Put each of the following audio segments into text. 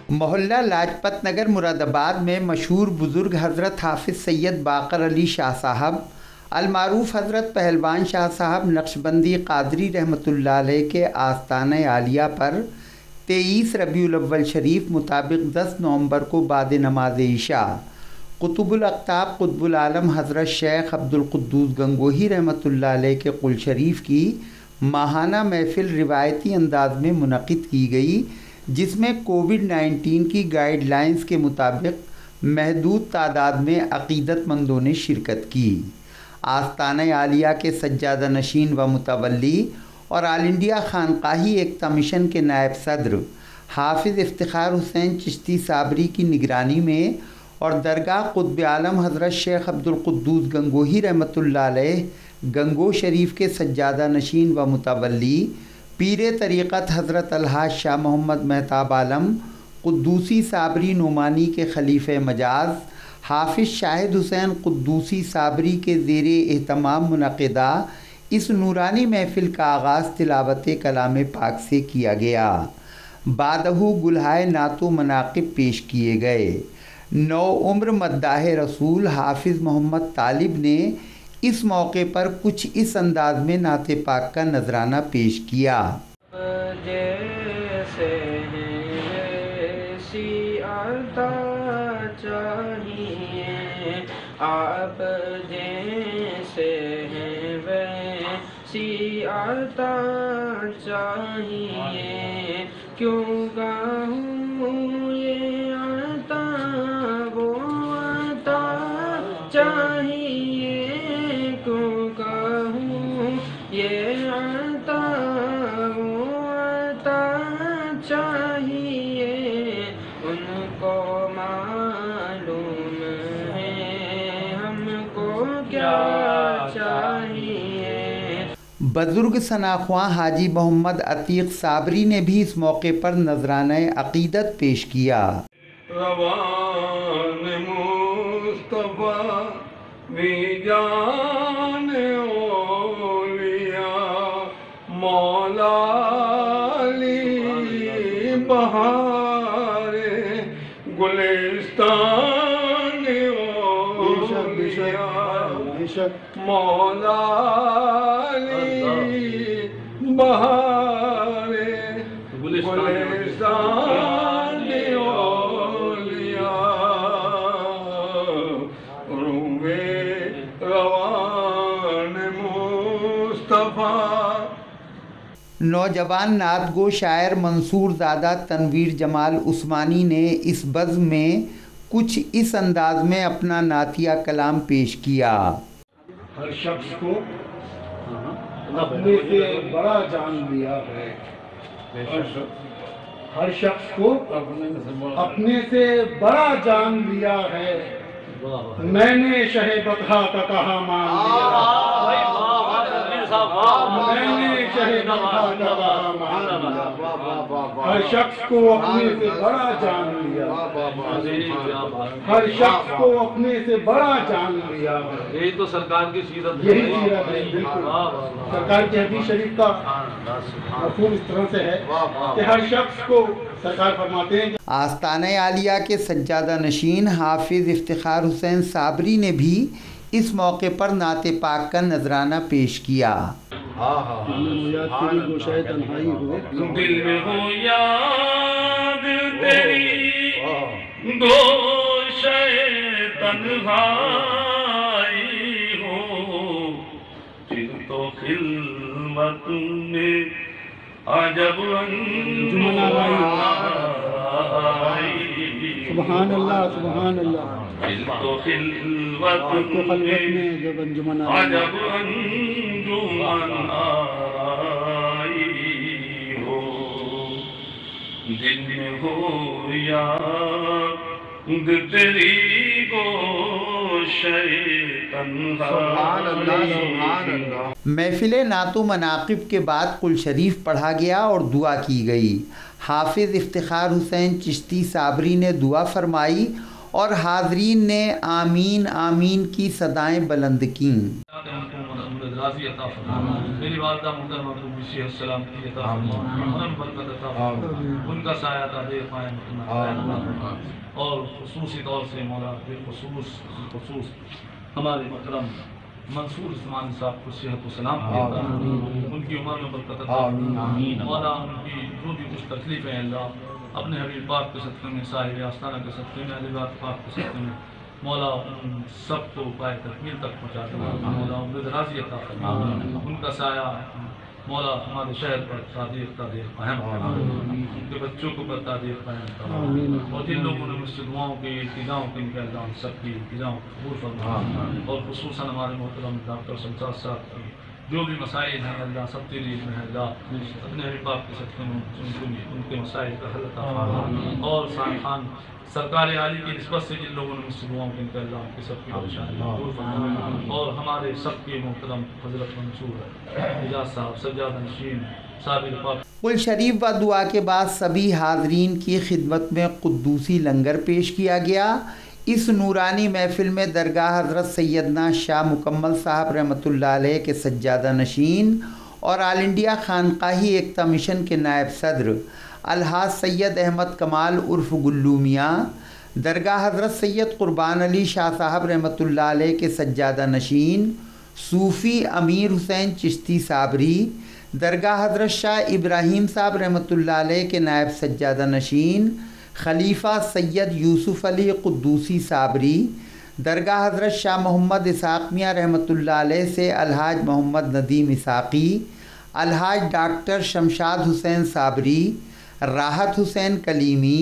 محلہ لاجپت نگر مراد آباد میں مشہور بزرگ حضرت حافظ سید باقر علی شاہ صاحب المعروف حضرت پہلوان شاہ صاحب نقشبندی قادری رحمۃ اللہ علیہ کے آستانہ عالیہ پر 23 ربیع الاول شریف مطابق 10 نومبر کو بعد نماز عشاء قطب الاقطاب قطب العالم حضرت شیخ عبد القدوس گنگوہی رحمۃ اللہ علیہ کے قل شریف کی ماہانہ محفل روایتی انداز میں منعقد کی گئی، جس میں کووڈ-19 کی گائیڈ لائنز کے مطابق محدود تعداد میں عقیدت مندوں نے شرکت کی۔ آستانہ عالیہ کے سجادہ نشین و متولی اور آل انڈیا خانقاہی ایکتا مشن کے نائب صدر حافظ افتخار حسین چشتی صابری کی نگرانی میں اور درگاہ قطب عالم حضرت شیخ عبد القدوس گنگوہی رحمۃ اللہ علیہ گنگو شریف کے سجادہ نشین و متولی پیر طریقت حضرت الحاج شاہ محمد مہتاب عالم قدوسی صابری نعمانی کے خلیفہ مجاز حافظ شاہد حسین قدوسی صابری کے زیر اہتمام منعقدہ اس نورانی محفل کا آغاز تلاوت کلام پاک سے کیا گیا۔ بعدہ گلہائے نعت و مناقب پیش کیے گئے۔ نو عمر مداح رسول حافظ محمد طالب نے اس موقع پر کچھ اس انداز میں نعت پاک کا نذرانہ پیش کیا۔ جیسے ویسی عطا چاہیے، آپ جیسے ہیں ویسی عطا چاہیے، کیوں کہوں یہ عطا وہ عطا چاہیے، یہ عطا وہ عطا چاہیے، ان کو معلوم ہے ہم کو کیا چاہیے۔ بزرگ ثناخواں حاجی محمد عتیق صابری نے بھی اس موقع پر نذرانہ عقیدت پیش کیا۔ روان مصطفیٰ بھی جان مولا علی بہار گلستان اولیاء، مولا علی بہار گلستان اولیاء، روے روان مصطفیٰ۔ نوجوان نعت گو شاعر منصور زادہ تنویر جمال عثمانی نے اس بزم میں کچھ اس انداز میں اپنا نعتیہ کلام پیش کیا۔ ہر شخص کو اپنے سے بڑا جان لیا ہے، ہر شخص کو اپنے سے بڑا جان لیا ہے، میں نے شہ بطحا کا کہا مان لیا، میں نے شہ بطحا کا کہا مان لیا، ہر شخص کو اپنے سے بڑا جان لیا، ہر شخص کو اپنے سے بڑا جان لیا۔ یہی تو سرکار کی سیرت ہے، یہی سیرت ہے، بالکل سرکار کی حدیث شریف کا مفہوم اس طرح سے ہے کہ ہر شخص کو سرکار فرماتے ہیں۔ آستانہ عالیہ کے سجادہ نشین حافظ افتخار حسین صابری نے بھی اس موقع پر نعت پاک کا نذرانہ پیش کیا۔ دل میں ہو یاد تیری گوشہ تنہائی ہو، پھر تو خلوت میں عجب انجمن آئی، سبحان اللہ سبحان اللہ، پھر تو خلوت میں جب انجمن عجب انجمن آئی ہو، دل میں ہو یاد تیری گوشہ تنہائی۔ محفل نعت و مناقب کے بعد قل شریف پڑھا گیا اور دعا کی گئی۔ حافظ افتخار حسین چشتی صابری نے دعا فرمائی اور حاضرین نے آمین آمین کی صدائیں بلند کیں۔ دراز عطا فرما، میری والدہ محترمہ کو بھی صحت سلامتی عطا فرما، عمر برکت عطا فرما، ان کا سایہ تا دیر قائم فرما، اور خصوصی طور سے مولا بالخصوص ہمارے محترم منصور عثمان صاحب کو صحت و سلامتی عطا فرما، ان کی عمر میں برکت عطا فرما، مولا ان کی جو بھی کچھ تکلیفیں ہیں اللہ اپنے حبیب پاک کے صدقے میں، صاحب آستانہ کے صدقے میں، اہل بیت پاک کے صدقے میں مولا ان سب کو پائے تکمیل تک پہنچا دے، مولا ان کو راضی عطا فرما، ان کا سایہ مولا ہمارے شہر پر تعدیق قائم فرما، ان کے بچوں کو پر تعدیق قائم فرما، اور جن لوگوں نے مجھ سے دعاؤں کی التجاؤں کی، ان کے اللہ سب کی التجاؤں کو قبول فرما، اور خصوصاً ہمارے محترم ڈاکٹر شمشاد صاحب کی جو بھی مسائل ہیں اللہ سب تیری علم ہے، اللہ اپنے حبیب پاک کے صدقے میں ان کے مسائل کا حل عطا فرما، اور ثانی خان سرکار عالی کی نسبت سے جن لوگوں نے مجھ سے دعاؤں کی، ان کے اللہ ان کے سب کی پریشانی دور فرما، اور ہمارے سب کے محترم حضرت منصور اعجاز صاحب سجادہ نشین صابر پاک قل شریف و دعا کے بعد سبھی حاضرین کی خدمت میں قدوسی لنگر پیش کیا گیا۔ اس نورانی محفل میں درگاہ حضرت سیدنا شاہ مکمل صاحب رحمۃ اللہ علیہ کے سجادہ نشین اور آل انڈیا خانقاہی ایکتا مشن کے نائب صدر الحاج سید احمد کمال عرف گلو میاں، درگاہ حضرت سید قربان علی شاہ صاحب رحمۃ اللہ علیہ کے سجادہ نشین صوفی امیر حسین چشتی صابری، درگاہ حضرت شاہ ابراہیم صاحب رحمۃ اللہ علیہ کے نائب سجادہ نشین خلیفہ سید یوسف علی قدوسی صابری، درگاہ حضرت شاہ محمد اسحاق میاں رحمۃ اللہ علیہ سے الحاج محمد ندیم اسحاقی، الحاج ڈاکٹر شمشاد حسین صابری، راحت حسین کلیمی،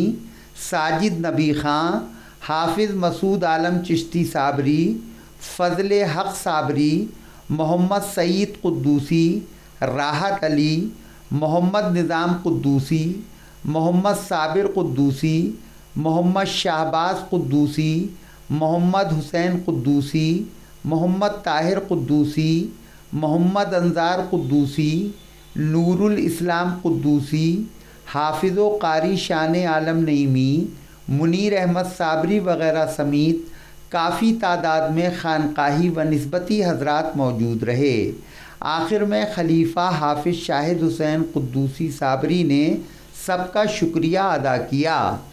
ساجد نبی خان، حافظ مسعود عالم چشتی صابری، فضل حق صابری، محمد سعید قدوسی، راحت علی، محمد نظام قدوسی، محمد صابر قدوسی، محمد شہباز قدوسی، محمد حسین قدوسی، محمد طاہر قدوسی، محمد انظار قدوسی، نور الاسلام قدوسی، حافظ و قاری شان عالم نعیمی، منیر احمد صابری وغیرہ سمیت کافی تعداد میں خانقاہی و نسبتی حضرات موجود رہے۔ آخر میں خلیفہ حافظ شاہد حسین قدوسی صابری نے سب کا شکریہ ادا کیا۔